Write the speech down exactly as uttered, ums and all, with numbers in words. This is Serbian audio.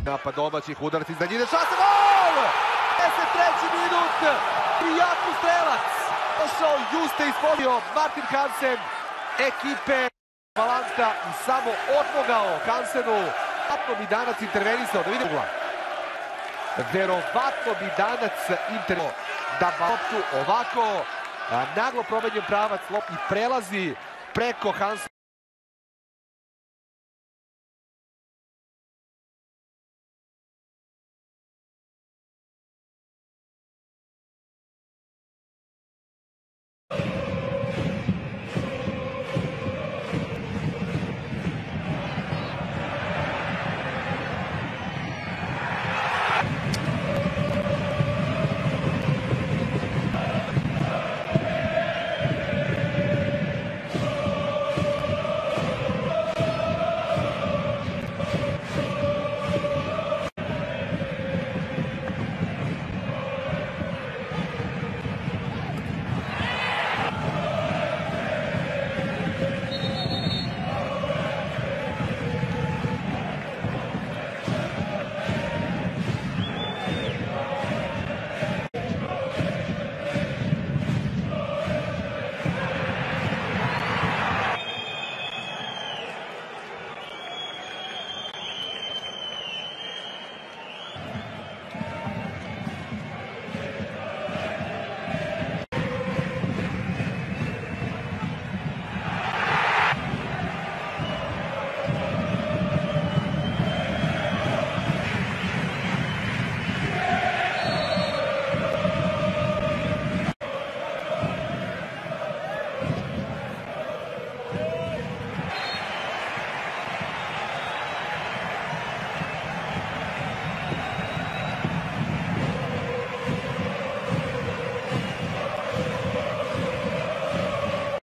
Napad domaćih, udarac iznad njide, šansa, gol! pedeset treći minut, Jakub Strelac. Došao Juste ispodio Martin Hansen, ekipe Valanta i samo odmogao Hansenu. Verovatno bi Danac intervenisao, da vidimo. Verovatno bi Danac intervenisao da loptu ovako naglo promenjen pravac, lop i prelazi preko Hansena.